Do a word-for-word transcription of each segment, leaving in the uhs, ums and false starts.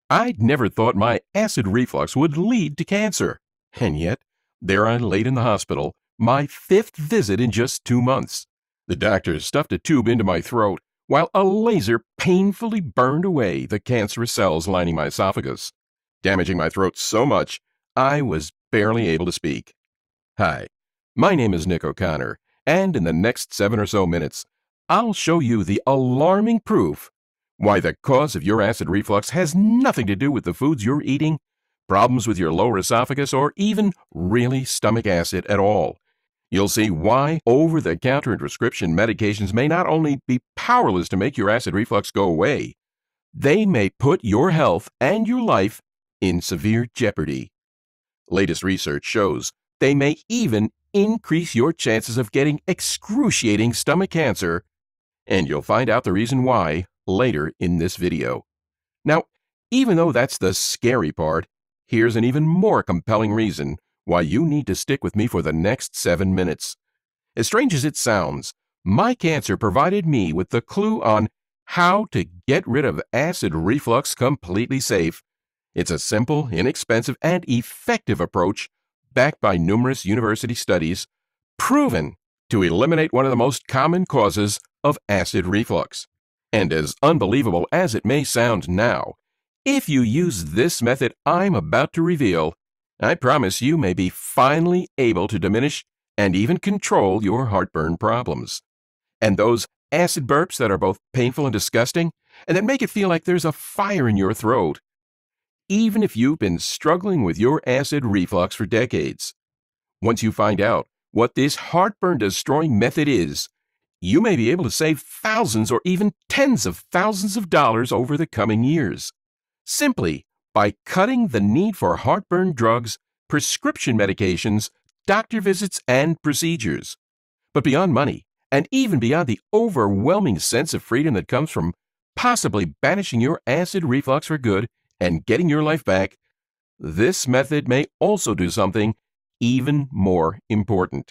I'd never thought my acid reflux would lead to cancer. And yet, there I laid in the hospital, my fifth visit in just two months. The doctor stuffed a tube into my throat, while a laser painfully burned away the cancerous cells lining my esophagus, damaging my throat so much I was barely able to speak. Hi, my name is Nick O'Connor, and in the next seven or so minutes, I'll show you the alarming proof why the cause of your acid reflux has nothing to do with the foods you're eating, problems with your lower esophagus, or even really stomach acid at all. You'll see why over-the-counter and prescription medications may not only be powerless to make your acid reflux go away, they may put your health and your life in severe jeopardy. Latest research shows they may even increase your chances of getting excruciating stomach cancer, and you'll find out the reason why later in this video. Now, even though that's the scary part, here's an even more compelling reason why you need to stick with me for the next seven minutes. As strange as it sounds, my cancer provided me with the clue on how to get rid of acid reflux completely safe. It's a simple, inexpensive, and effective approach backed by numerous university studies, proven to eliminate one of the most common causes of acid reflux. And as unbelievable as it may sound now, if you use this method I'm about to reveal, I promise you may be finally able to diminish and even control your heartburn problems. And those acid burps that are both painful and disgusting, and that make it feel like there's a fire in your throat. Even if you've been struggling with your acid reflux for decades, once you find out what this heartburn-destroying method is, you may be able to save thousands or even tens of thousands of dollars over the coming years, simply by cutting the need for heartburn drugs, prescription medications, doctor visits, and procedures. But beyond money, and even beyond the overwhelming sense of freedom that comes from possibly banishing your acid reflux for good and getting your life back, this method may also do something even more important.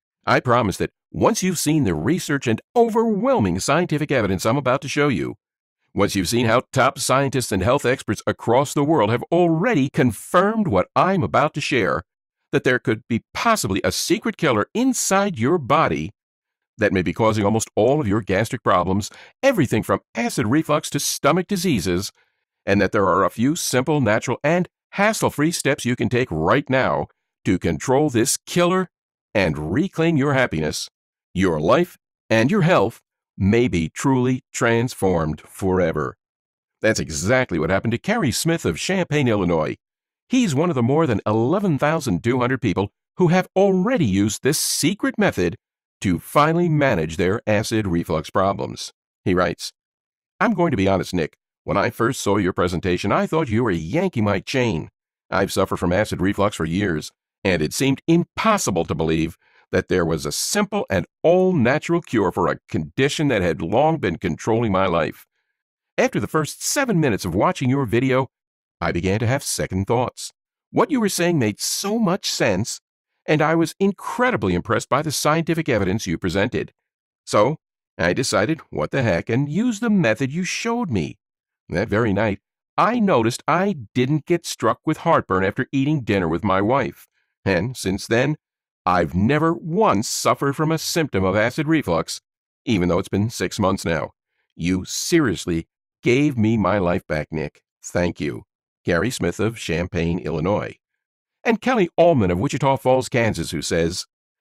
I promise that once you've seen the research and overwhelming scientific evidence I'm about to show you, once you've seen how top scientists and health experts across the world have already confirmed what I'm about to share, that there could be possibly a secret killer inside your body that may be causing almost all of your gastric problems, everything from acid reflux to stomach diseases, and that there are a few simple, natural, and hassle-free steps you can take right now to control this killer and reclaim your happiness, your life, and your health may be truly transformed forever. That's exactly what happened to Kerry Smith of Champaign, Illinois. He's one of the more than eleven thousand two hundred people who have already used this secret method to finally manage their acid reflux problems. He writes, "I'm going to be honest, Nick. When I first saw your presentation, I thought you were yanking my chain. I've suffered from acid reflux for years, and it seemed impossible to believe that there was a simple and all-natural cure for a condition that had long been controlling my life. After the first seven minutes of watching your video, I began to have second thoughts. What you were saying made so much sense, and I was incredibly impressed by the scientific evidence you presented. So, I decided, what the heck, and used the method you showed me. That very night, I noticed I didn't get struck with heartburn after eating dinner with my wife, and since then, I've never once suffered from a symptom of acid reflux, even though it's been six months now. You seriously gave me my life back, Nick. Thank you." Kerry Smith of Champaign, Illinois. And Kelly Allman of Wichita Falls, Kansas, who says,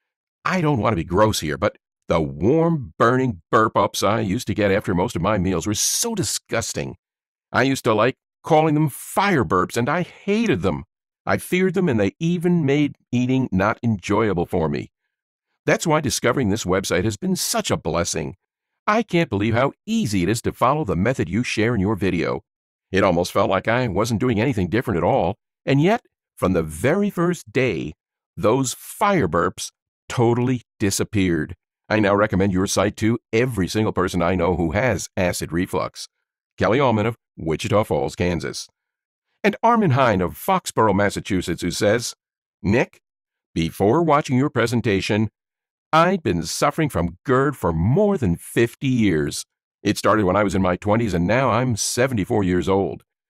"I don't want to be gross here, but the warm, burning burp-ups I used to get after most of my meals were so disgusting. I used to like calling them fire burps, and I hated them. I feared them, and they even made eating not enjoyable for me. That's why discovering this website has been such a blessing. I can't believe how easy it is to follow the method you share in your video. It almost felt like I wasn't doing anything different at all, and yet, from the very first day, those fire burps totally disappeared. I now recommend your site to every single person I know who has acid reflux." Kelly Allman of Wichita Falls, Kansas. And Armin Hine of Foxborough, Massachusetts, who says, "Nick, before watching your presentation, I'd been suffering from GERD for more than fifty years. It started when I was in my twenties, and now I'm seventy-four years old.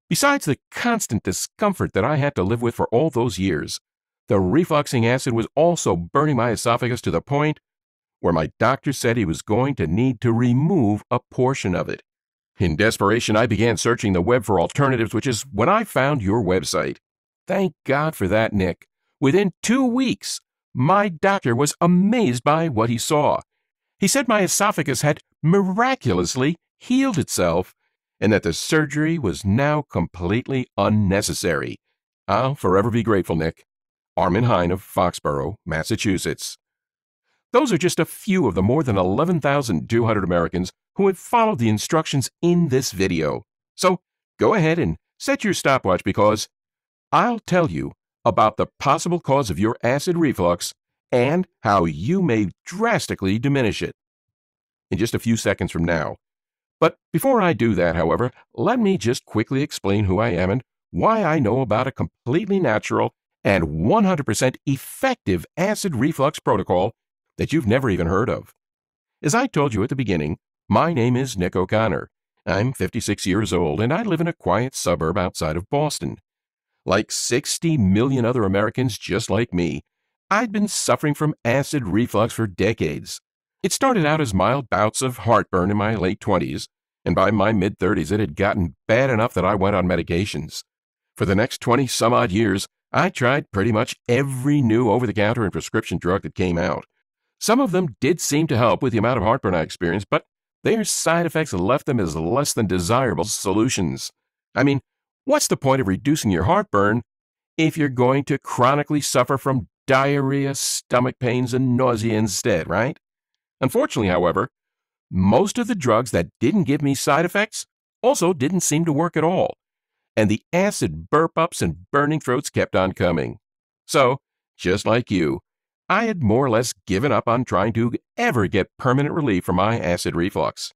Besides the constant discomfort that I had to live with for all those years, the refluxing acid was also burning my esophagus to the point where my doctor said he was going to need to remove a portion of it. In desperation, I began searching the web for alternatives, which is when I found your website. Thank God for that, Nick. Within two weeks, my doctor was amazed by what he saw. He said my esophagus had miraculously healed itself and that the surgery was now completely unnecessary. I'll forever be grateful, Nick. Armin Hein of Foxborough, Massachusetts. Those are just a few of the more than eleven thousand two hundred Americans who have followed the instructions in this video. So go ahead and set your stopwatch because I'll tell you about the possible cause of your acid reflux and how you may drastically diminish it in just a few seconds from now. But before I do that, however, let me just quickly explain who I am and why I know about a completely natural and one hundred percent effective acid reflux protocol that you've never even heard of. As I told you at the beginning, my name is Nick O'Connor. I'm fifty-six years old and I live in a quiet suburb outside of Boston. Like sixty million other Americans just like me, I'd been suffering from acid reflux for decades. It started out as mild bouts of heartburn in my late twenties, and by my mid-thirties it had gotten bad enough that I went on medications. For the next twenty-some-odd years, I tried pretty much every new over-the-counter and prescription drug that came out. Some of them did seem to help with the amount of heartburn I experienced, but their side effects left them as less than desirable solutions. I mean, what's the point of reducing your heartburn if you're going to chronically suffer from diarrhea, stomach pains, and nausea instead, right? Unfortunately, however, most of the drugs that didn't give me side effects also didn't seem to work at all, and the acid burp-ups and burning throats kept on coming. So, just like you, I had more or less given up on trying to ever get permanent relief from my acid reflux.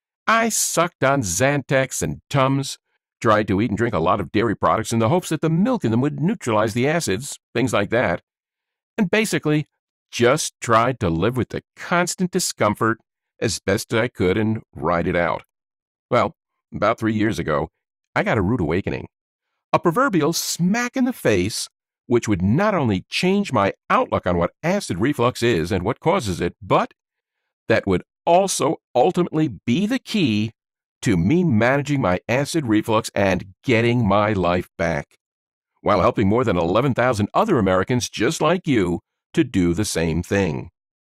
I sucked on Zantac and Tums, tried to eat and drink a lot of dairy products in the hopes that the milk in them would neutralize the acids, things like that, and basically just tried to live with the constant discomfort as best I could and ride it out. Well, about three years ago, I got a rude awakening. A proverbial smack in the face, which would not only change my outlook on what acid reflux is and what causes it, but that would also ultimately be the key to me managing my acid reflux and getting my life back, while helping more than eleven thousand other Americans just like you to do the same thing.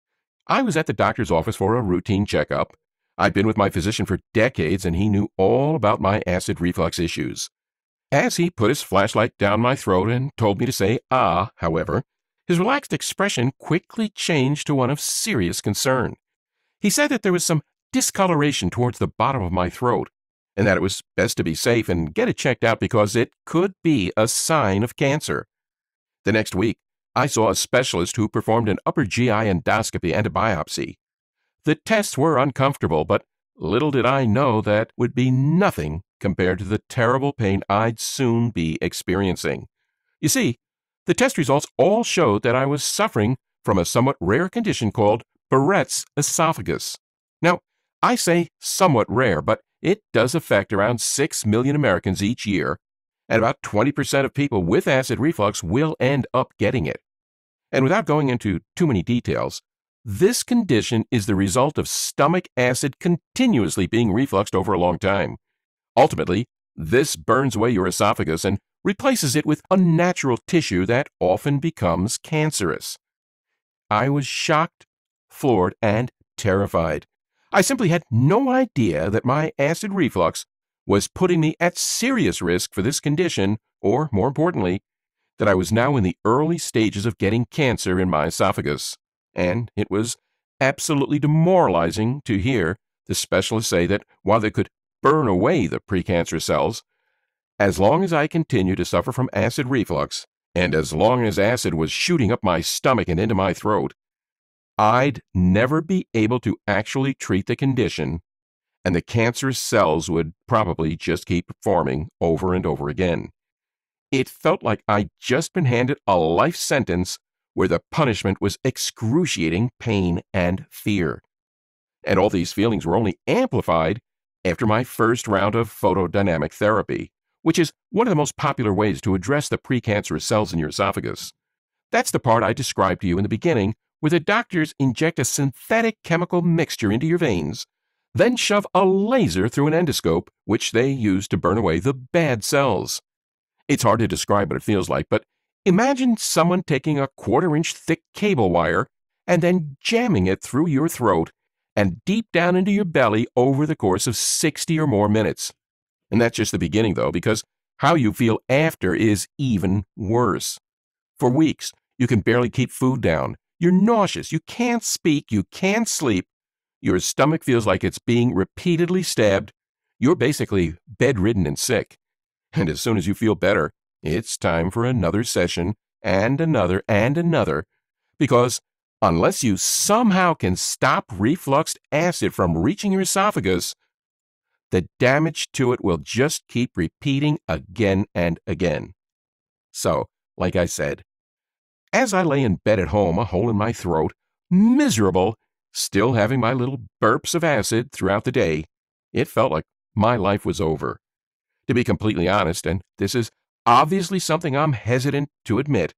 I was at the doctor's office for a routine checkup. I'd been with my physician for decades and he knew all about my acid reflux issues. As he put his flashlight down my throat and told me to say ah, however, his relaxed expression quickly changed to one of serious concern. He said that there was some discoloration towards the bottom of my throat, and that it was best to be safe and get it checked out because it could be a sign of cancer. The next week, I saw a specialist who performed an upper G I endoscopy and a biopsy. The tests were uncomfortable, but little did I know that would be nothing compared to the terrible pain I'd soon be experiencing. You see, the test results all showed that I was suffering from a somewhat rare condition called Barrett's esophagus. Now, I say somewhat rare, but it does affect around six million Americans each year, and about twenty percent of people with acid reflux will end up getting it. And without going into too many details, this condition is the result of stomach acid continuously being refluxed over a long time. Ultimately, this burns away your esophagus and replaces it with unnatural tissue that often becomes cancerous. I was shocked, floored, and terrified. I simply had no idea that my acid reflux was putting me at serious risk for this condition, or, more importantly, that I was now in the early stages of getting cancer in my esophagus. And it was absolutely demoralizing to hear the specialists say that while they could burn away the precancerous cells, as long as I continued to suffer from acid reflux, and as long as acid was shooting up my stomach and into my throat, I'd never be able to actually treat the condition, and the cancerous cells would probably just keep forming over and over again. It felt like I'd just been handed a life sentence where the punishment was excruciating pain and fear. And all these feelings were only amplified after my first round of photodynamic therapy, which is one of the most popular ways to address the precancerous cells in your esophagus. That's the part I described to you in the beginning, where the doctors inject a synthetic chemical mixture into your veins, then shove a laser through an endoscope, which they use to burn away the bad cells. It's hard to describe what it feels like, but imagine someone taking a quarter-inch thick cable wire and then jamming it through your throat and deep down into your belly over the course of sixty or more minutes. And that's just the beginning, though, because how you feel after is even worse. For weeks, you can barely keep food down. You're nauseous. You can't speak. You can't sleep. Your stomach feels like it's being repeatedly stabbed. You're basically bedridden and sick. And as soon as you feel better, it's time for another session and another and another, because unless you somehow can stop refluxed acid from reaching your esophagus, the damage to it will just keep repeating again and again. So, like I said, as I lay in bed at home, a hole in my throat, miserable, still having my little burps of acid throughout the day, it felt like my life was over. To be completely honest, and this is obviously something I'm hesitant to admit,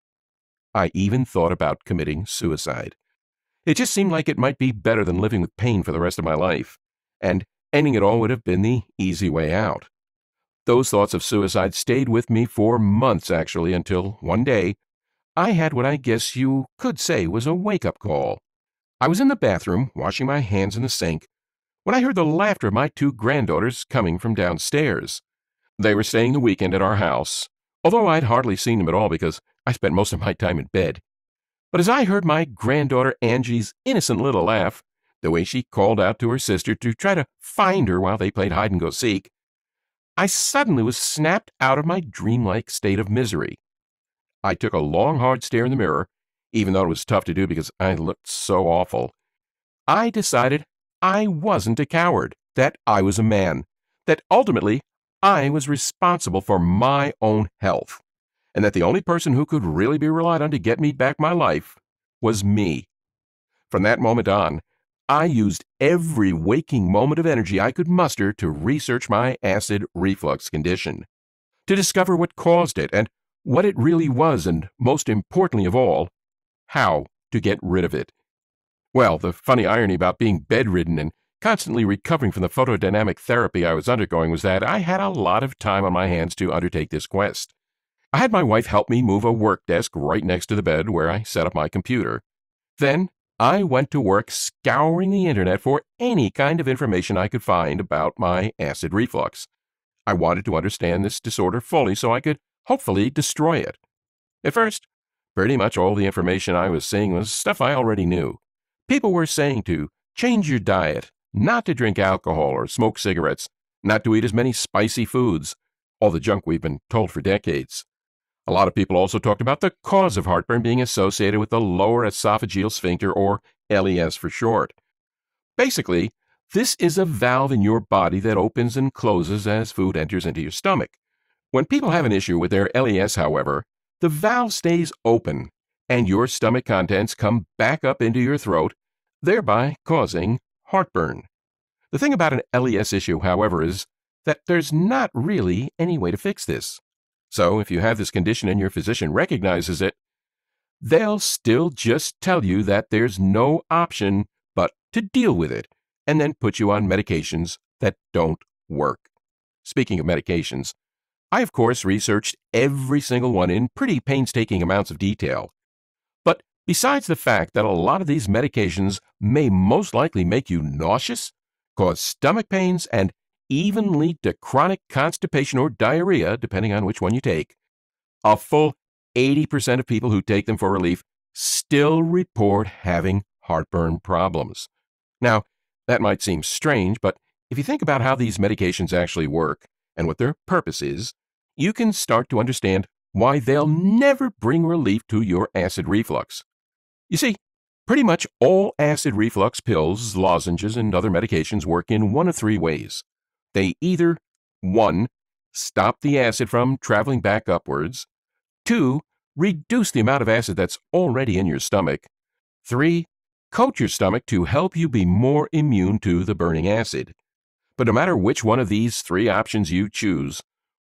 I even thought about committing suicide. It just seemed like it might be better than living with pain for the rest of my life, and ending it all would have been the easy way out. Those thoughts of suicide stayed with me for months, actually, until one day I had what I guess you could say was a wake-up call. I was in the bathroom, washing my hands in the sink, when I heard the laughter of my two granddaughters coming from downstairs. They were staying the weekend at our house, although I'd hardly seen them at all because I spent most of my time in bed. But as I heard my granddaughter Angie's innocent little laugh, the way she called out to her sister to try to find her while they played hide-and-go-seek, I suddenly was snapped out of my dreamlike state of misery. I took a long, hard stare in the mirror, even though it was tough to do because I looked so awful. I decided I wasn't a coward, that I was a man, that ultimately I was responsible for my own health, and that the only person who could really be relied on to get me back my life was me. From that moment on, I used every waking moment of energy I could muster to research my acid reflux condition, to discover what caused it and what it really was, and most importantly of all, how to get rid of it. Well, the funny irony about being bedridden and constantly recovering from the photodynamic therapy I was undergoing was that I had a lot of time on my hands to undertake this quest. I had my wife help me move a work desk right next to the bed where I set up my computer. Then I went to work scouring the internet for any kind of information I could find about my acid reflux. I wanted to understand this disorder fully so I could hopefully destroy it. At first, pretty much all the information I was seeing was stuff I already knew. People were saying to change your diet, not to drink alcohol or smoke cigarettes, not to eat as many spicy foods, all the junk we've been told for decades. A lot of people also talked about the cause of heartburn being associated with the lower esophageal sphincter, or L E S for short. Basically, this is a valve in your body that opens and closes as food enters into your stomach. When people have an issue with their L E S, however, the valve stays open, and your stomach contents come back up into your throat, thereby causing heartburn. The thing about an L E S issue, however, is that there's not really any way to fix this. So if you have this condition and your physician recognizes it, they'll still just tell you that there's no option but to deal with it, and then put you on medications that don't work. Speaking of medications, I, of course, researched every single one in pretty painstaking amounts of detail. But besides the fact that a lot of these medications may most likely make you nauseous, cause stomach pains, and even lead to chronic constipation or diarrhea, depending on which one you take, a full eighty percent of people who take them for relief still report having heartburn problems. Now, that might seem strange, but if you think about how these medications actually work and what their purpose is, you can start to understand why they'll never bring relief to your acid reflux. You see, pretty much all acid reflux pills, lozenges, and other medications work in one of three ways. They either, one, stop the acid from traveling back upwards, two, reduce the amount of acid that's already in your stomach, three, coat your stomach to help you be more immune to the burning acid. But no matter which one of these three options you choose,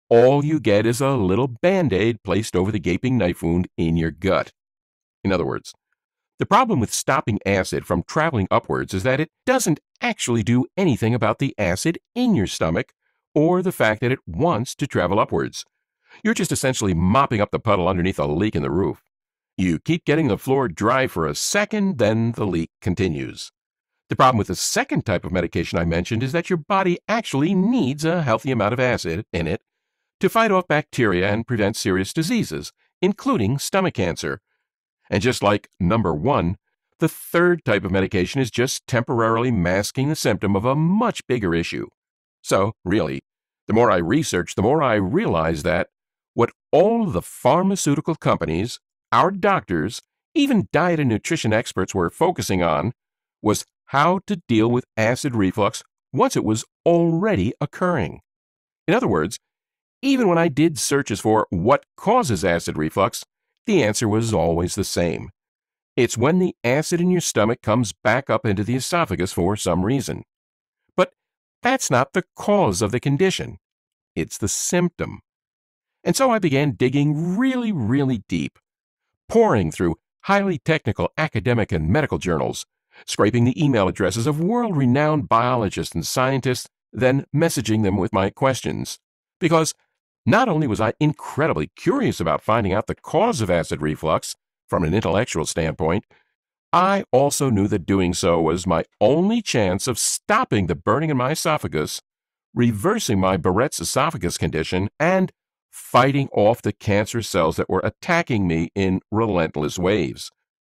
all you get is a little Band-Aid placed over the gaping knife wound in your gut. In other words, the problem with stopping acid from traveling upwards is that it doesn't actually do anything about the acid in your stomach or the fact that it wants to travel upwards. You're just essentially mopping up the puddle underneath a leak in the roof. You keep getting the floor dry for a second, then the leak continues. The problem with the second type of medication I mentioned is that your body actually needs a healthy amount of acid in it to fight off bacteria and prevent serious diseases, including stomach cancer. And just like number one, the third type of medication is just temporarily masking the symptom of a much bigger issue. So, really, the more I researched, the more I realized that what all the pharmaceutical companies, our doctors, even diet and nutrition experts were focusing on was how to deal with acid reflux once it was already occurring. In other words, even when I did searches for what causes acid reflux, the answer was always the same. It's when the acid in your stomach comes back up into the esophagus for some reason. But that's not the cause of the condition. It's the symptom. And so I began digging really, really deep, pouring through highly technical academic and medical journals, scraping the email addresses of world-renowned biologists and scientists, then messaging them with my questions. Because not only was I incredibly curious about finding out the cause of acid reflux from an intellectual standpoint, I also knew that doing so was my only chance of stopping the burning in my esophagus, reversing my Barrett's esophagus condition, and fighting off the cancer cells that were attacking me in relentless waves.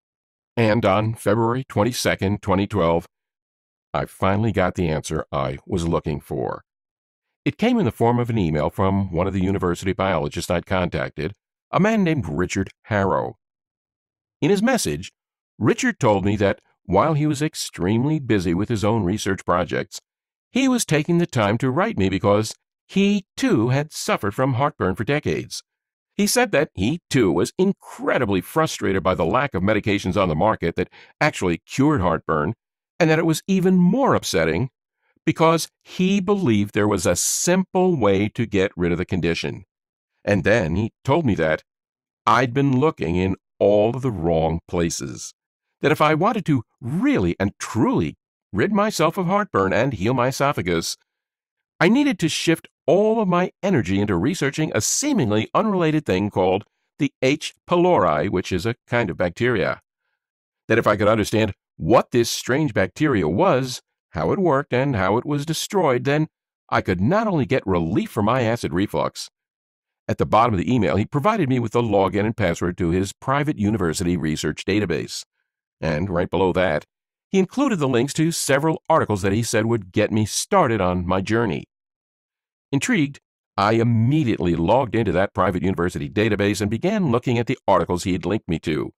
And on February twenty-second, twenty twelve, I finally got the answer I was looking for. It came in the form of an email from one of the university biologists I'd contacted, a man named Richard Harrow. In his message, Richard told me that while he was extremely busy with his own research projects, he was taking the time to write me because he, too, had suffered from heartburn for decades. He said that he, too, was incredibly frustrated by the lack of medications on the market that actually cured heartburn, and that it was even more upsetting because he believed there was a simple way to get rid of the condition. And then he told me that I'd been looking in all of the wrong places, that if I wanted to really and truly rid myself of heartburn and heal my esophagus, I needed to shift all of my energy into researching a seemingly unrelated thing called the H. pylori, which is a kind of bacteria. That if I could understand what this strange bacteria was, how it worked, and how it was destroyed, then I could not only get relief from my acid reflux. At the bottom of the email, he provided me with the login and password to his private university research database. And right below that, he included the links to several articles that he said would get me started on my journey. Intrigued, I immediately logged into that private university database and began looking at the articles he had linked me to.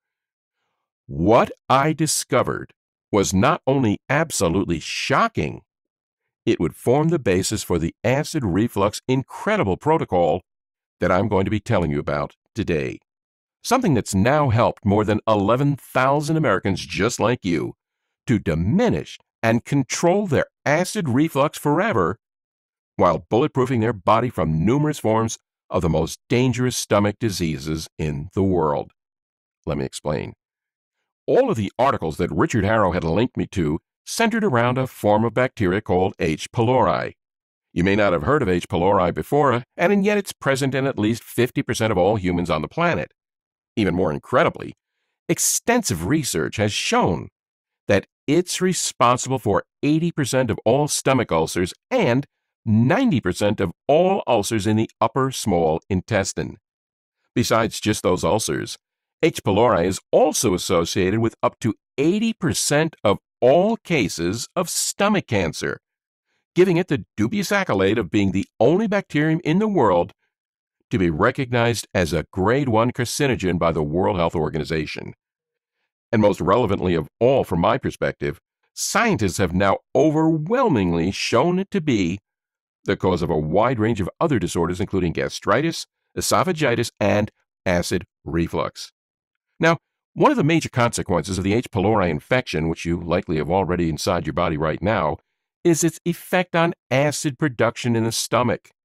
What I discovered was not only absolutely shocking, it would form the basis for the acid reflux incredible protocol that I'm going to be telling you about today. Something that's now helped more than eleven thousand Americans just like you to diminish and control their acid reflux forever, while bulletproofing their body from numerous forms of the most dangerous stomach diseases in the world. Let me explain. All of the articles that Richard Harrow had linked me to centered around a form of bacteria called H. pylori. You may not have heard of H. pylori before, and yet it's present in at least fifty percent of all humans on the planet. Even more incredibly, extensive research has shown that it's responsible for eighty percent of all stomach ulcers and ninety percent of all ulcers in the upper small intestine. Besides just those ulcers, H. pylori is also associated with up to eighty percent of all cases of stomach cancer, giving it the dubious accolade of being the only bacterium in the world to be recognized as a grade one carcinogen by the World Health Organization. And most relevantly of all from my perspective, scientists have now overwhelmingly shown it to be the cause of a wide range of other disorders including gastritis, esophagitis, and acid reflux. Now, one of the major consequences of the H. pylori infection, which you likely have already inside your body right now, is its effect on acid production in the stomach.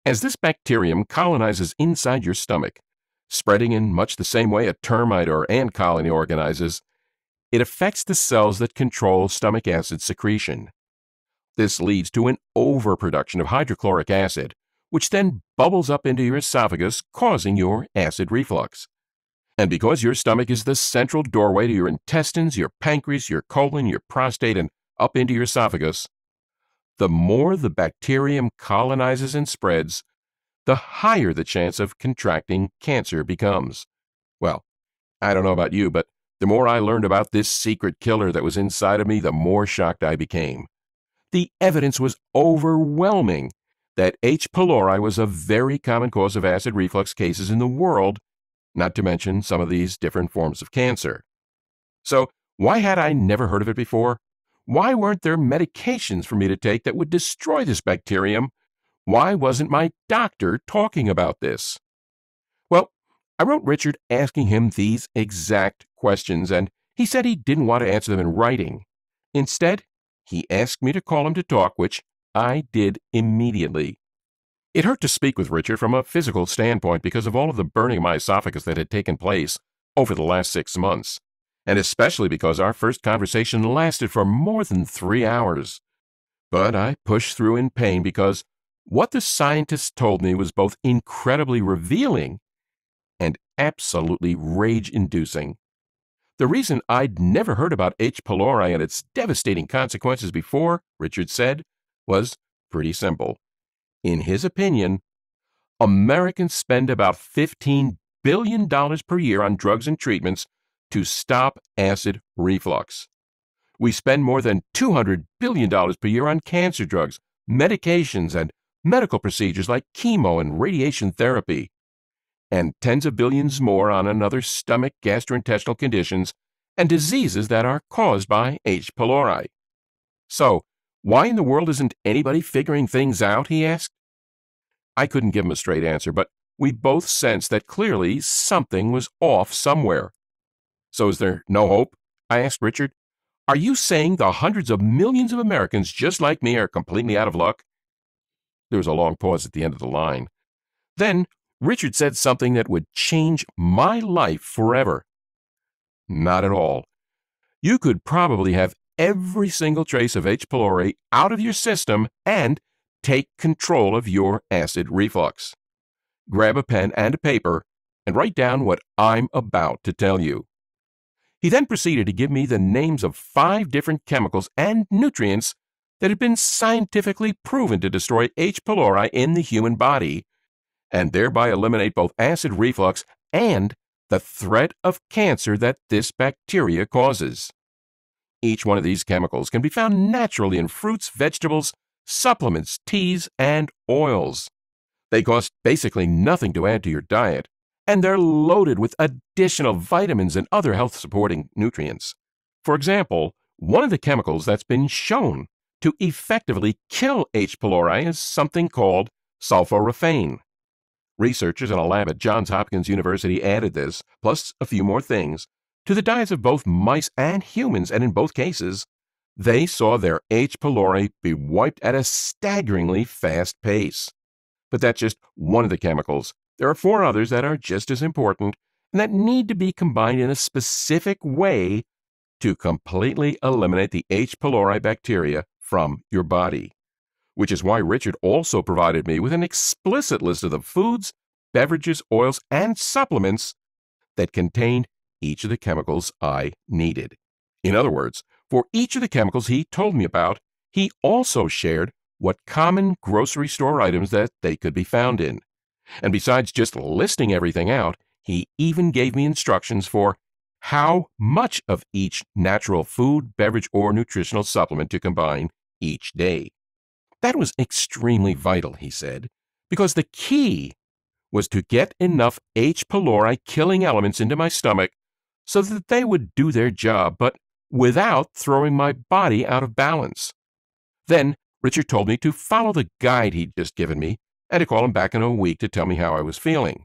As this bacterium colonizes inside your stomach, spreading in much the same way a termite or ant colony organizes, it affects the cells that control stomach acid secretion. This leads to an overproduction of hydrochloric acid, which then bubbles up into your esophagus, causing your acid reflux. And because your stomach is the central doorway to your intestines, your pancreas, your colon, your prostate, and up into your esophagus, the more the bacterium colonizes and spreads, the higher the chance of contracting cancer becomes. Well, I don't know about you, but the more I learned about this secret killer that was inside of me, the more shocked I became. The evidence was overwhelming that H. pylori was a very common cause of acid reflux cases in the world, not to mention some of these different forms of cancer. So, why had I never heard of it before? Why weren't there medications for me to take that would destroy this bacterium? Why wasn't my doctor talking about this? Well, I wrote Richard asking him these exact questions, and he said he didn't want to answer them in writing. Instead, he asked me to call him to talk, which I did immediately. It hurt to speak with Richard from a physical standpoint because of all of the burning of my esophagus that had taken place over the last six months, and especially because our first conversation lasted for more than three hours. But I pushed through in pain because what the scientists told me was both incredibly revealing and absolutely rage-inducing. The reason I'd never heard about H. pylori and its devastating consequences before, Richard said, was pretty simple. In his opinion, Americans spend about fifteen billion dollars per year on drugs and treatments to stop acid reflux. We spend more than two hundred billion dollars per year on cancer drugs, medications, and medical procedures like chemo and radiation therapy, and tens of billions more on another stomach gastrointestinal conditions and diseases that are caused by H. pylori. So, why in the world isn't anybody figuring things out, he asked. I couldn't give him a straight answer, but we both sensed that clearly something was off somewhere. So is there no hope? I asked Richard. Are you saying the hundreds of millions of Americans just like me are completely out of luck? There was a long pause at the end of the line. Then Richard said something that would change my life forever. Not at all. You could probably have every single trace of H. pylori out of your system and take control of your acid reflux. Grab a pen and a paper and write down what I'm about to tell you. He then proceeded to give me the names of five different chemicals and nutrients that had been scientifically proven to destroy H. pylori in the human body, and thereby eliminate both acid reflux and the threat of cancer that this bacteria causes. Each one of these chemicals can be found naturally in fruits, vegetables, supplements, teas, and oils. They cost basically nothing to add to your diet, and they're loaded with additional vitamins and other health-supporting nutrients. For example, one of the chemicals that's been shown to effectively kill H. pylori is something called sulforaphane. Researchers in a lab at Johns Hopkins University added this, plus a few more things, to the diets of both mice and humans, and in both cases, they saw their H. pylori be wiped at a staggeringly fast pace. But that's just one of the chemicals. There are four others that are just as important and that need to be combined in a specific way to completely eliminate the H. pylori bacteria from your body, which is why Richard also provided me with an explicit list of the foods, beverages, oils, and supplements that contained each of the chemicals I needed. In other words, for each of the chemicals he told me about, he also shared what common grocery store items that they could be found in. And besides just listing everything out, he even gave me instructions for how much of each natural food, beverage, or nutritional supplement to combine each day. That was extremely vital, he said, because the key was to get enough H. pylori killing elements into my stomach so that they would do their job, but without throwing my body out of balance. Then Richard told me to follow the guide he'd just given me and to call him back in a week to tell me how I was feeling.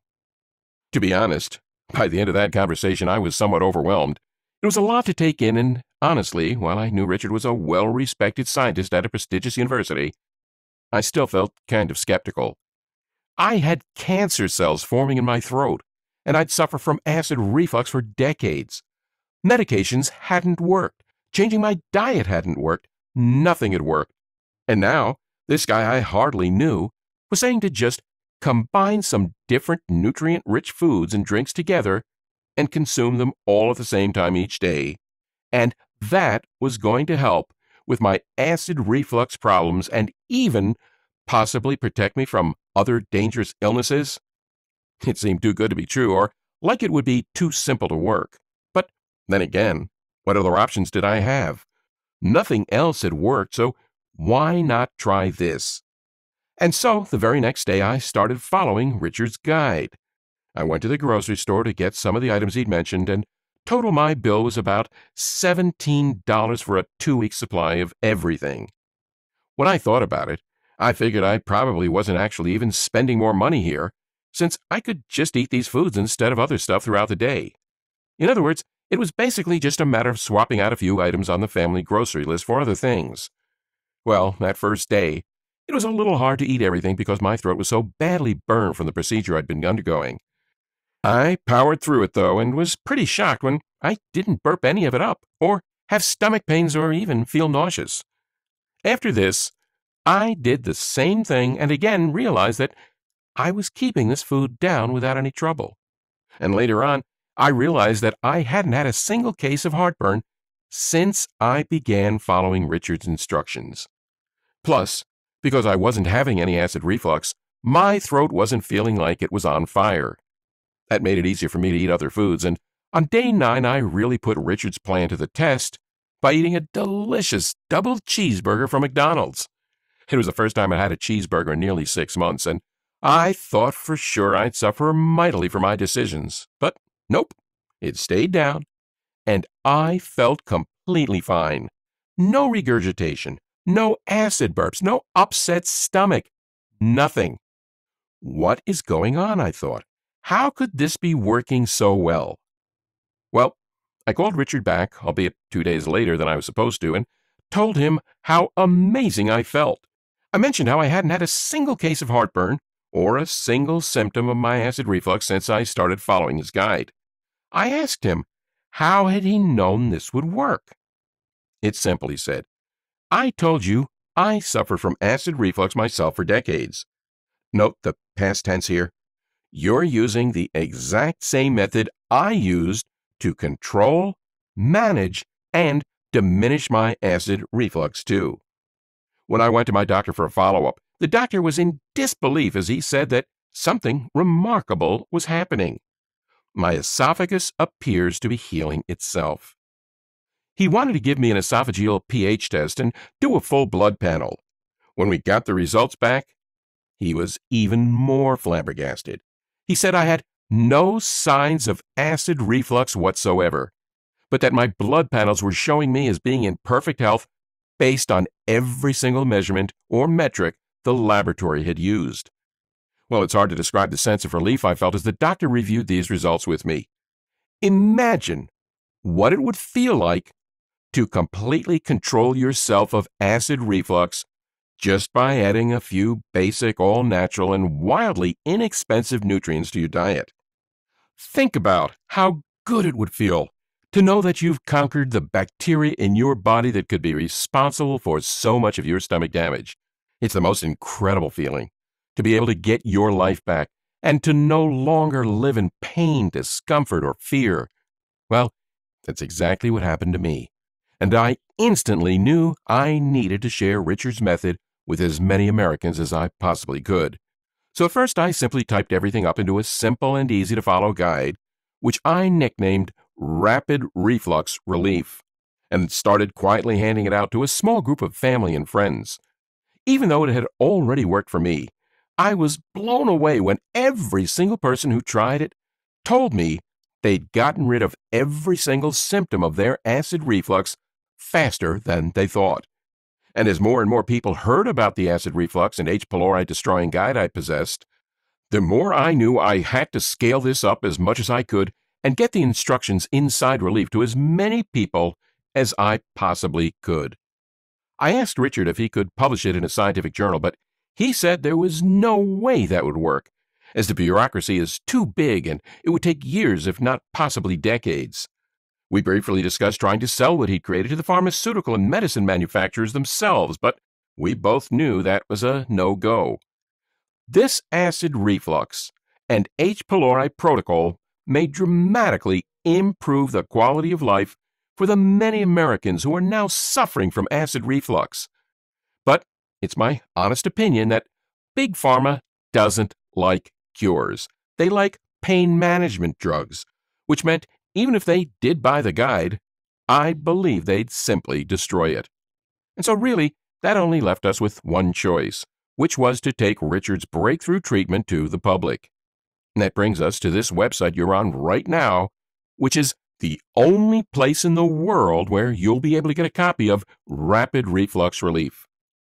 To be honest, by the end of that conversation, I was somewhat overwhelmed. It was a lot to take in, and honestly, while I knew Richard was a well-respected scientist at a prestigious university, I still felt kind of skeptical. I had cancer cells forming in my throat, and I'd suffer from acid reflux for decades. Medications hadn't worked. Changing my diet hadn't worked. Nothing had worked. And now, this guy I hardly knew was saying to just combine some different nutrient-rich foods and drinks together and consume them all at the same time each day. And that was going to help with my acid reflux problems and even possibly protect me from other dangerous illnesses. It seemed too good to be true, or like it would be too simple to work. But then again, what other options did I have? Nothing else had worked, so why not try this? And so, the very next day, I started following Richard's guide. I went to the grocery store to get some of the items he'd mentioned, and total my bill was about seventeen dollars for a two-week supply of everything. When I thought about it, I figured I probably wasn't actually even spending more money here, since I could just eat these foods instead of other stuff throughout the day. In other words, it was basically just a matter of swapping out a few items on the family grocery list for other things. Well, that first day, it was a little hard to eat everything because my throat was so badly burned from the procedure I'd been undergoing. I powered through it, though, and was pretty shocked when I didn't burp any of it up, or have stomach pains, or even feel nauseous. After this, I did the same thing and again realized that I was keeping this food down without any trouble. And later on, I realized that I hadn't had a single case of heartburn since I began following Richard's instructions. Plus, because I wasn't having any acid reflux, my throat wasn't feeling like it was on fire. That made it easier for me to eat other foods, and on day nine I really put Richard's plan to the test by eating a delicious double cheeseburger from McDonald's. It was the first time I had a cheeseburger in nearly six months, and I thought for sure I'd suffer mightily for my decisions. But nope, it stayed down, and I felt completely fine. No regurgitation, no acid burps, no upset stomach, nothing. What is going on, I thought. How could this be working so well? Well, I called Richard back, albeit two days later than I was supposed to, and told him how amazing I felt. I mentioned how I hadn't had a single case of heartburn or a single symptom of my acid reflux since I started following his guide. I asked him, how had he known this would work? It's simple, he said. I told you I suffered from acid reflux myself for decades. Note the past tense here. You're using the exact same method I used to control, manage, and diminish my acid reflux too. When I went to my doctor for a follow-up, the doctor was in disbelief as he said that something remarkable was happening. My esophagus appears to be healing itself. He wanted to give me an esophageal pH test and do a full blood panel. When we got the results back, he was even more flabbergasted. He said I had no signs of acid reflux whatsoever, but that my blood panels were showing me as being in perfect health based on every single measurement or metric the laboratory had used. Well, it's hard to describe the sense of relief I felt as the doctor reviewed these results with me. Imagine what it would feel like to completely control yourself of acid reflux just by adding a few basic, all-natural, and wildly inexpensive nutrients to your diet. Think about how good it would feel to know that you've conquered the bacteria in your body that could be responsible for so much of your stomach damage. It's the most incredible feeling to be able to get your life back and to no longer live in pain, discomfort, or fear. Well, that's exactly what happened to me, and I instantly knew I needed to share Richard's method with as many Americans as I possibly could. So at first I simply typed everything up into a simple and easy-to-follow guide, which I nicknamed Rapid Reflux Relief, and started quietly handing it out to a small group of family and friends. Even though it had already worked for me, I was blown away when every single person who tried it told me they'd gotten rid of every single symptom of their acid reflux faster than they thought. And as more and more people heard about the acid reflux and H. pylori destroying guide I possessed, the more I knew I had to scale this up as much as I could and get the instructions inside Relief to as many people as I possibly could. I asked Richard if he could publish it in a scientific journal, but He said there was no way that would work, as the bureaucracy is too big and it would take years, if not possibly decades. We briefly discussed trying to sell what he'd created to the pharmaceutical and medicine manufacturers themselves, but we both knew that was a no-go. This acid reflux and H. pylori protocol may dramatically improve the quality of life for the many Americans who are now suffering from acid reflux. But it's my honest opinion that Big Pharma doesn't like cures. They like pain management drugs, which meant even if they did buy the guide, I believe they'd simply destroy it. And so really, that only left us with one choice, which was to take Richard's breakthrough treatment to the public. And that brings us to this website you're on right now, which is the only place in the world where you'll be able to get a copy of Rapid Reflux Relief.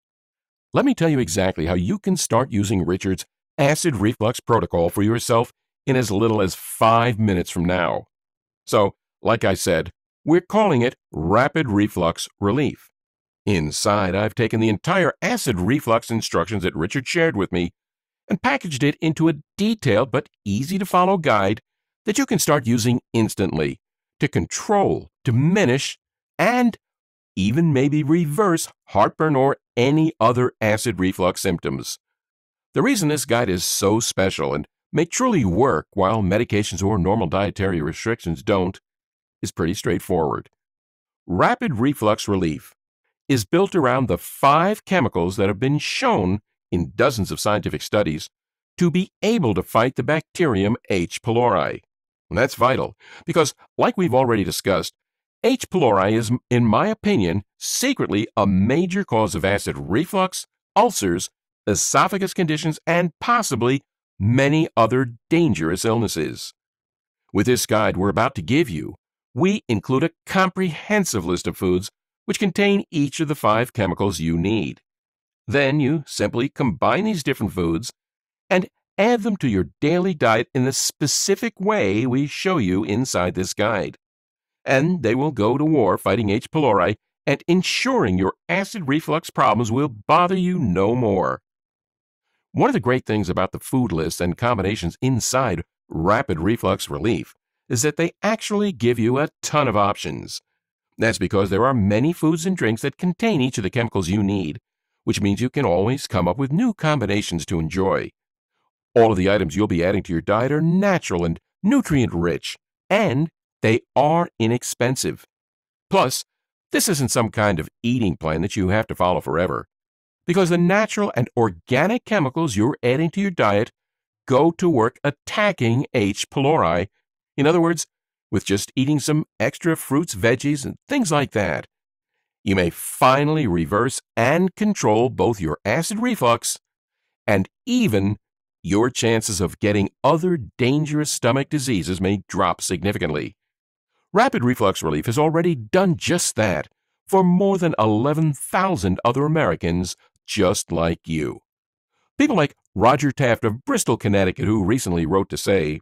Let me tell you exactly how you can start using Richard's acid reflux protocol for yourself in as little as five minutes from now. So, like I said, we're calling it Rapid Reflux Relief. Inside, I've taken the entire acid reflux instructions that Richard shared with me and packaged it into a detailed but easy-to-follow guide that you can start using instantly to control, diminish, and even maybe reverse heartburn or any other acid reflux symptoms. The reason this guide is so special and may truly work while medications or normal dietary restrictions don't is pretty straightforward. Rapid Reflux Relief is built around the five chemicals that have been shown in dozens of scientific studies to be able to fight the bacterium H. pylori. And that's vital because, like we've already discussed, H. pylori is, in my opinion, secretly a major cause of acid reflux, ulcers, esophagus conditions, and possibly many other dangerous illnesses. With this guide we're about to give you, we include a comprehensive list of foods which contain each of the five chemicals you need. Then you simply combine these different foods and add them to your daily diet in the specific way we show you inside this guide. And they will go to war fighting H. pylori and ensuring your acid reflux problems will bother you no more. One of the great things about the food lists and combinations inside Rapid Reflux Relief is that they actually give you a ton of options. That's because there are many foods and drinks that contain each of the chemicals you need, which means you can always come up with new combinations to enjoy. All of the items you'll be adding to your diet are natural and nutrient-rich, and they are inexpensive. Plus, this isn't some kind of eating plan that you have to follow forever, because the natural and organic chemicals you're adding to your diet go to work attacking H. pylori. In other words, with just eating some extra fruits, veggies, and things like that, you may finally reverse and control both your acid reflux and even your chances of getting other dangerous stomach diseases may drop significantly. Rapid Reflux Relief has already done just that for more than eleven thousand other Americans just like you. People like Roger Taft of Bristol, Connecticut, who recently wrote to say,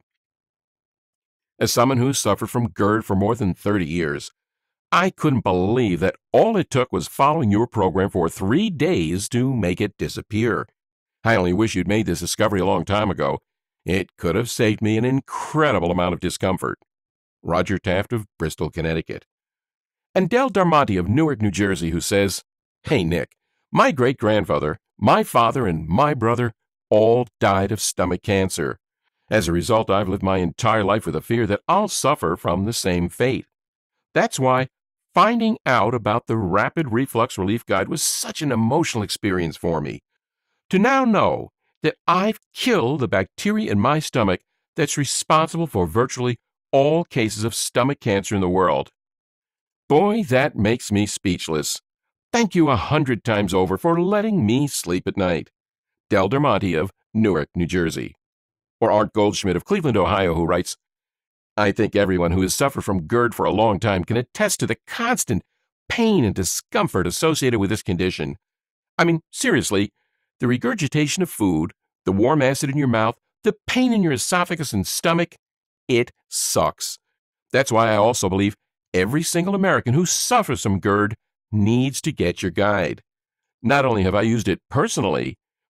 "As someone who's suffered from GERD for more than thirty years, I couldn't believe that all it took was following your program for three days to make it disappear. I only wish you'd made this discovery a long time ago. It could have saved me an incredible amount of discomfort." Roger Taft of Bristol, Connecticut. And Del Darmonte of Newark, New Jersey, who says, "Hey, Nick, my great-grandfather, my father, and my brother all died of stomach cancer. As a result, I've lived my entire life with a fear that I'll suffer from the same fate. That's why finding out about the Rapid Reflux Relief Guide was such an emotional experience for me. To now know that I've killed the bacteria in my stomach that's responsible for virtually all cases of stomach cancer in the world. Boy, that makes me speechless. Thank you a hundred times over for letting me sleep at night." Del Darmonte of Newark, New Jersey. Or Art Goldschmidt of Cleveland, Ohio, who writes, "I think everyone who has suffered from GERD for a long time can attest to the constant pain and discomfort associated with this condition. I mean, seriously, the regurgitation of food, the warm acid in your mouth, the pain in your esophagus and stomach, it sucks. That's why I also believe every single American who suffers from GERD needs to get your guide. Not only have I used it personally,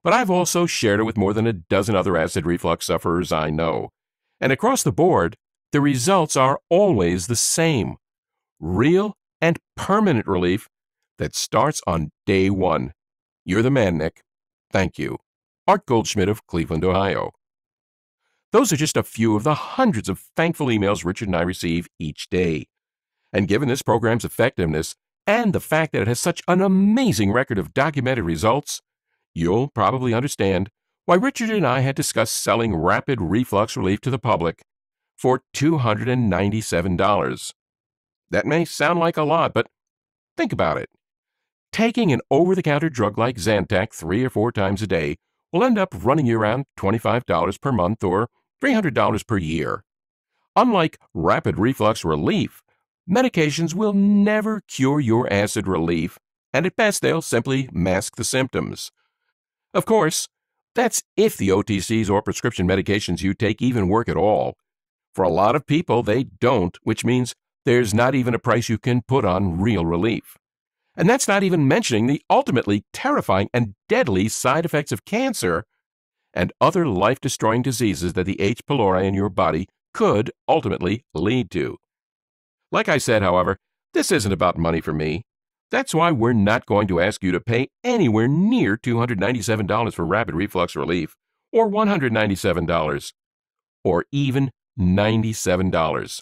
but I've also shared it with more than a dozen other acid reflux sufferers I know. And across the board, the results are always the same. Real and permanent relief that starts on day one. You're the man, Nick. Thank you. Art Goldschmidt of Cleveland, Ohio. Those are just a few of the hundreds of thankful emails Richard and I receive each day. And given this program's effectiveness and the fact that it has such an amazing record of documented results, you'll probably understand why Richard and I had discussed selling rapid reflux relief to the public for two hundred ninety-seven dollars. That may sound like a lot, but think about it. Taking an over-the-counter drug like Zantac three or four times a day will end up running you around twenty-five dollars per month or three hundred dollars per year. Unlike rapid reflux relief, medications will never cure your acid relief, and at best they'll simply mask the symptoms. Of course, that's if the O T Cs or prescription medications you take even work at all. For a lot of people, they don't, which means there's not even a price you can put on real relief. And that's not even mentioning the ultimately terrifying and deadly side effects of cancer and other life-destroying diseases that the H. pylori in your body could ultimately lead to. Like I said, however, this isn't about money for me. That's why we're not going to ask you to pay anywhere near two hundred ninety-seven dollars for rapid reflux relief, or one hundred ninety-seven dollars, or even ninety-seven dollars.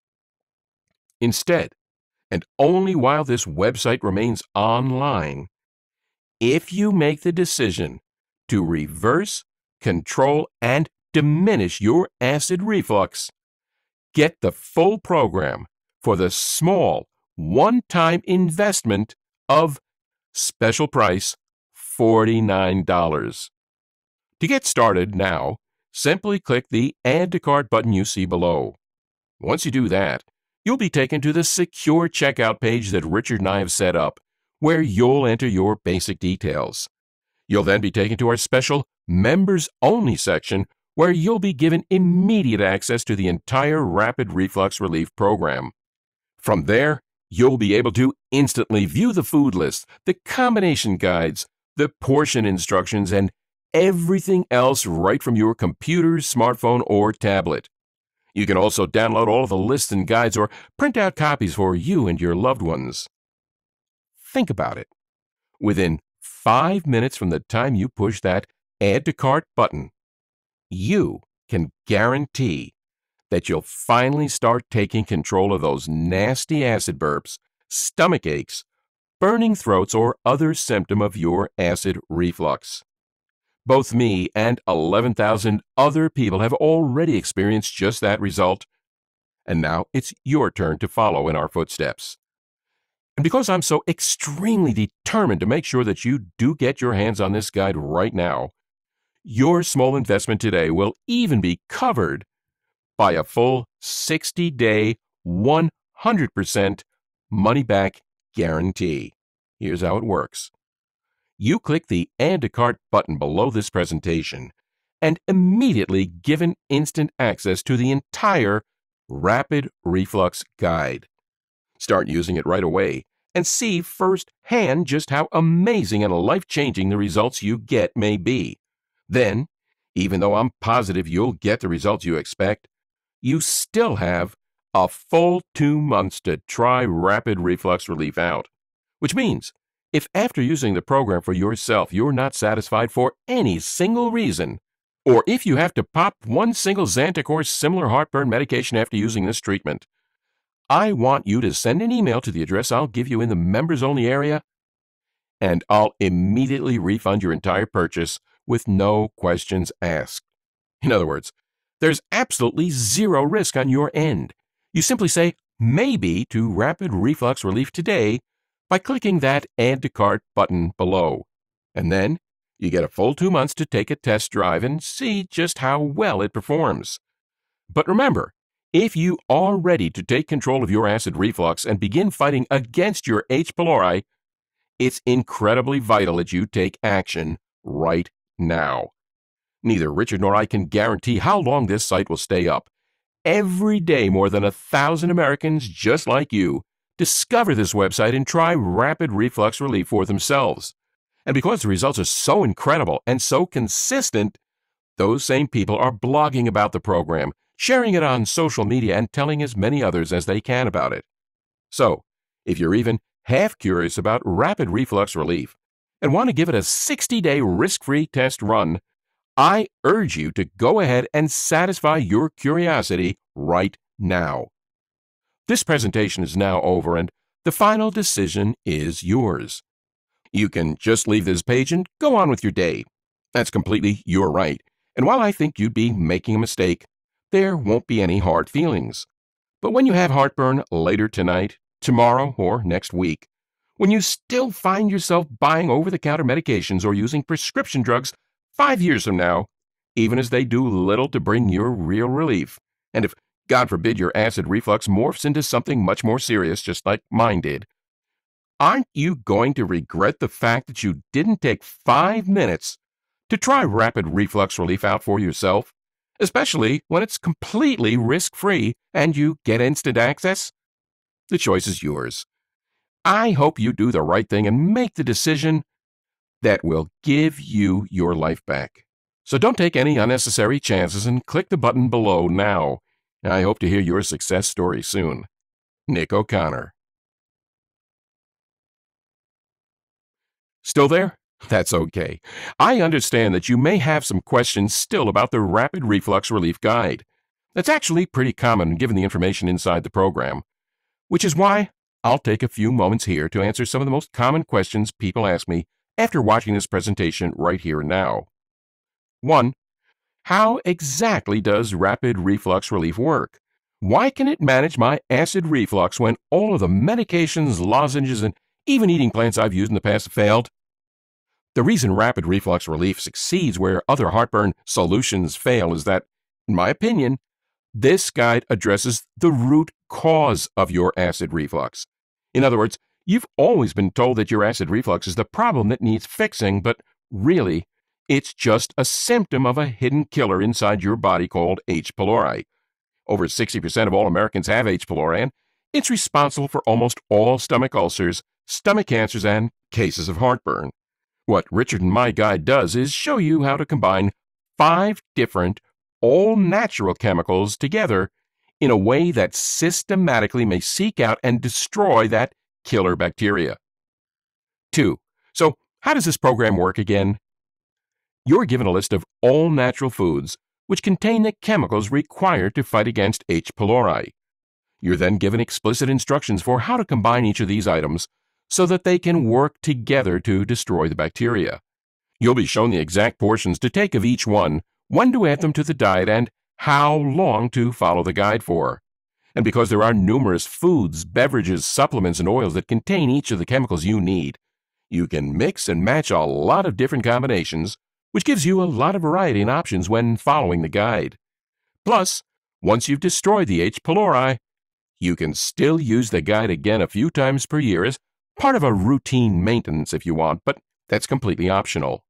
Instead, and only while this website remains online, if you make the decision to reverse, control, and diminish your acid reflux, get the full program for the small, one-time investment of, special price, forty-nine dollars. To get started now, simply click the Add to Cart button you see below. Once you do that, you'll be taken to the secure checkout page that Richard and I have set up, where you'll enter your basic details. You'll then be taken to our special Members Only section, where you'll be given immediate access to the entire Rapid Reflux Relief program. From there, you'll be able to instantly view the food list, the combination guides, the portion instructions, and everything else right from your computer, smartphone, or tablet. You can also download all of the lists and guides or print out copies for you and your loved ones. Think about it. Within five minutes from the time you push that Add to Cart button, you can guarantee that you'll finally start taking control of those nasty acid burps, stomach aches, burning throats, or other symptom of your acid reflux. Both me and eleven thousand other people have already experienced just that result, and now it's your turn to follow in our footsteps. And because I'm so extremely determined to make sure that you do get your hands on this guide right now, your small investment today will even be covered by a full sixty-day, one hundred percent money-back guarantee. Here's how it works. You click the Add to Cart button below this presentation and immediately given instant access to the entire Rapid Reflux Guide. Start using it right away and see firsthand just how amazing and life-changing the results you get may be. Then, even though I'm positive you'll get the results you expect, you still have a full two months to try Rapid Reflux Relief out, which means if after using the program for yourself you're not satisfied for any single reason, or if you have to pop one single Zantac or similar heartburn medication after using this treatment, I want you to send an email to the address I'll give you in the members only area, and I'll immediately refund your entire purchase with no questions asked. In other words, there's absolutely zero risk on your end. You simply say maybe to Rapid Reflux Relief today by clicking that Add to Cart button below. And then you get a full two months to take a test drive and see just how well it performs. But remember, if you are ready to take control of your acid reflux and begin fighting against your H. pylori, it's incredibly vital that you take action right now. Neither Richard nor I can guarantee how long this site will stay up. Every day, more than a thousand Americans just like you discover this website and try Rapid Reflux Relief for themselves. And because the results are so incredible and so consistent, those same people are blogging about the program, sharing it on social media, and telling as many others as they can about it. So, if you're even half curious about rapid reflux relief and want to give it a sixty-day risk-free test run, I urge you to go ahead and satisfy your curiosity right now. This presentation is now over, and the final decision is yours. You can just leave this page and go on with your day. That's completely your right. And while I think you'd be making a mistake, there won't be any hard feelings. But when you have heartburn later tonight, tomorrow, or next week, when you still find yourself buying over-the-counter medications or using prescription drugs five years from now, even as they do little to bring you real relief, and if, God forbid, your acid reflux morphs into something much more serious, just like mine did, aren't you going to regret the fact that you didn't take five minutes to try rapid reflux relief out for yourself, especially when it's completely risk-free and you get instant access? The choice is yours. I hope you do the right thing and make the decision that will give you your life back. So don't take any unnecessary chances and click the button below now. I hope to hear your success story soon. Nick O'Connor. Still there? That's okay. I understand that you may have some questions still about the Rapid Reflux Relief Guide. That's actually pretty common given the information inside the program, which is why I'll take a few moments here to answer some of the most common questions people ask me after watching this presentation right here and now. One, how exactly does Rapid Reflux Relief work? Why can it manage my acid reflux when all of the medications, lozenges, and even eating plans I've used in the past have failed? The reason Rapid Reflux Relief succeeds where other heartburn solutions fail is that, in my opinion, this guide addresses the root cause of your acid reflux. In other words, you've always been told that your acid reflux is the problem that needs fixing, but really, it's just a symptom of a hidden killer inside your body called H. pylori. Over sixty percent of all Americans have H. pylori, and it's responsible for almost all stomach ulcers, stomach cancers, and cases of heartburn. What Richard and my guide does is show you how to combine five different, all-natural chemicals together in a way that systematically may seek out and destroy that killer bacteria. Two, so how does this program work again? You're given a list of all-natural foods which contain the chemicals required to fight against H. pylori. You're then given explicit instructions for how to combine each of these items so that they can work together to destroy the bacteria. You'll be shown the exact portions to take of each one, when to add them to the diet, and how long to follow the guide for. And because there are numerous foods, beverages, supplements, and oils that contain each of the chemicals you need, you can mix and match a lot of different combinations, which gives you a lot of variety and options when following the guide. Plus, once you've destroyed the H. pylori, you can still use the guide again a few times per year as part of a routine maintenance if you want, but that's completely optional.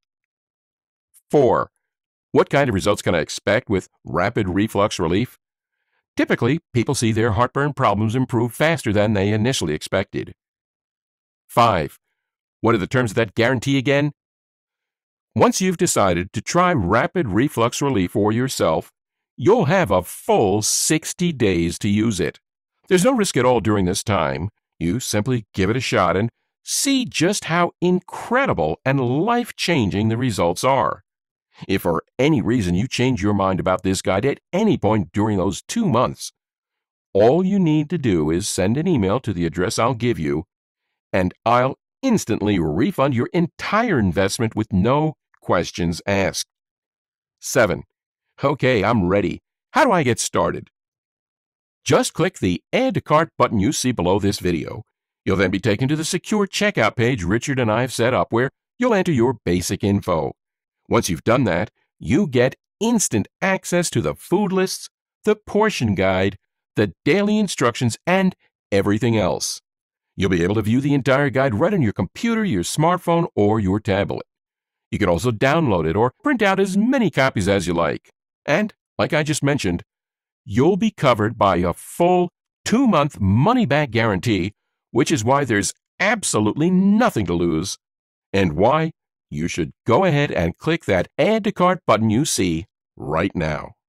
Four, what kind of results can I expect with Rapid Reflux Relief? Typically, people see their heartburn problems improve faster than they initially expected. Five, what are the terms of that guarantee again? Once you've decided to try Rapid Reflux Relief for yourself, you'll have a full sixty days to use it. There's no risk at all during this time. You simply give it a shot and see just how incredible and life-changing the results are. If for any reason you change your mind about this guide at any point during those two months, all you need to do is send an email to the address I'll give you, and I'll instantly refund your entire investment with no questions asked. Seven, okay, I'm ready. How do I get started? Just click the Add to Cart button you see below this video. You'll then be taken to the secure checkout page Richard and I have set up where you'll enter your basic info. Once you've done that, you get instant access to the food lists, the portion guide, the daily instructions, and everything else. You'll be able to view the entire guide right on your computer, your smartphone, or your tablet. You can also download it or print out as many copies as you like. And, like I just mentioned, you'll be covered by a full two-month money-back guarantee, which is why there's absolutely nothing to lose, and why you should go ahead and click that Add to Cart button you see right now.